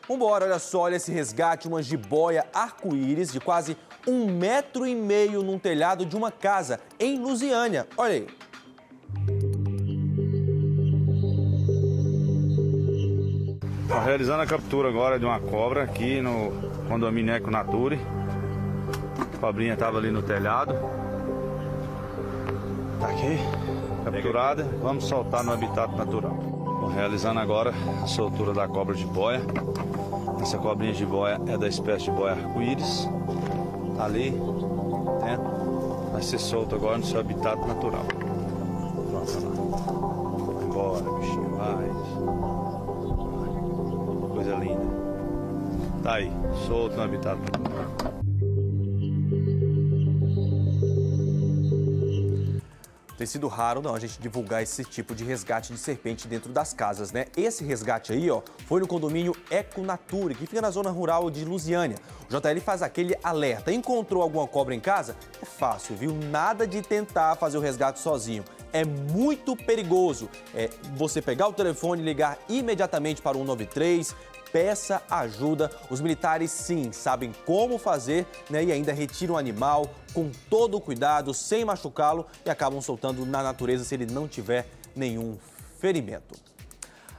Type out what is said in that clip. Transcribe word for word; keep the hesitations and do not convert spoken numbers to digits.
Vambora, olha só, olha esse resgate, uma jiboia arco-íris de quase um metro e meio num telhado de uma casa em Lusiânia. Olha aí. Tô realizando a captura agora de uma cobra aqui no condomínio Eco Nature. A cobrinha estava ali no telhado. Tá aqui, capturada. Vamos soltar no habitat natural. Tô realizando agora a soltura da cobra de boia. Essa cobrinha de boia é da espécie de boia arco-íris. Tá ali, dentro. Vai ser solto agora no seu habitat natural. Pronto, lá. Vai embora, bichinho, vai. Coisa linda. Tá aí, solto no habitat natural. Tem sido raro, não, a gente divulgar esse tipo de resgate de serpente dentro das casas, né? Esse resgate aí, ó, foi no condomínio Eco Nature, que fica na zona rural de Lusiânia. O J L faz aquele alerta. Encontrou alguma cobra em casa? É fácil, viu? Nada de tentar fazer o resgate sozinho. É muito perigoso. É você pegar o telefone e ligar imediatamente para o um nove três, peça ajuda. Os militares, sim, sabem como fazer, né? E ainda retiram o animal com todo o cuidado, sem machucá-lo, e acabam soltando na natureza se ele não tiver nenhum ferimento.